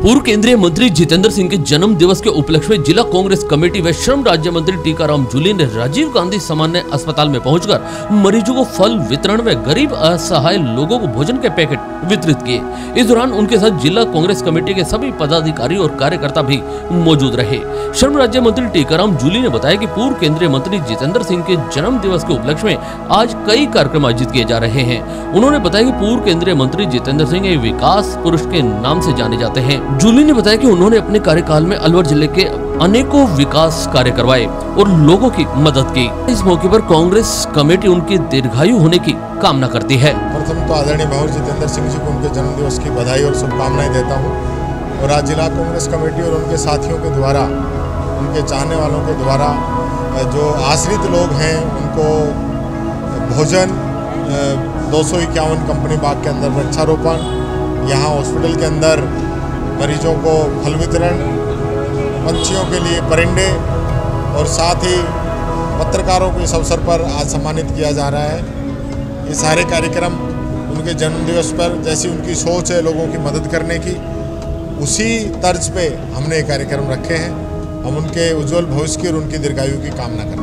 पूर्व केंद्रीय मंत्री जितेंद्र सिंह के जन्म दिवस के उपलक्ष्य में जिला कांग्रेस कमेटी व श्रम राज्य मंत्री टीकाराम जूली ने राजीव गांधी सामान्य अस्पताल में पहुंचकर मरीजों को फल वितरण व गरीब असहाय लोगों को भोजन के पैकेट वितरित किए। इस दौरान उनके साथ जिला कांग्रेस कमेटी के सभी पदाधिकारी और कार्यकर्ता भी मौजूद रहे। श्रम राज्य मंत्री टीकाराम जूली ने बताया कि पूर्व केंद्रीय मंत्री जितेंद्र सिंह के जन्म दिवस के उपलक्ष्य में आज कई कार्यक्रम आयोजित किए जा रहे हैं। उन्होंने बताया कि पूर्व केंद्रीय मंत्री जितेंद्र सिंह एक विकास पुरुष के नाम से जाने जाते हैं। जूली ने बताया कि उन्होंने अपने कार्यकाल में अलवर जिले के अनेकों विकास कार्य करवाए और लोगों की मदद की। इस मौके पर कांग्रेस कमेटी उनकी दीर्घायु होने की कामना करती है। प्रथम तो आदरणीय भाऊ जितेंद्र सिंह जी को उनके जन्म दिवस की बधाई और शुभकामनाएं देता हूं। और आज जिला कांग्रेस कमेटी और उनके साथियों के द्वारा, उनके चाहने वालों के द्वारा जो आश्रित लोग हैं उनको भोजन, 251 कंपनी बाग के अंदर वृक्षारोपण, यहाँ हॉस्पिटल के अंदर मरीजों को फल वितरण, पंछियों के लिए परिंदे और साथ ही पत्रकारों को इस अवसर पर आज सम्मानित किया जा रहा है। ये सारे कार्यक्रम उनके जन्मदिवस पर, जैसी उनकी सोच है लोगों की मदद करने की, उसी तर्ज पे हमने ये कार्यक्रम रखे हैं। हम उनके उज्जवल भविष्य की और उनकी दीर्घायु की कामना करते हैं।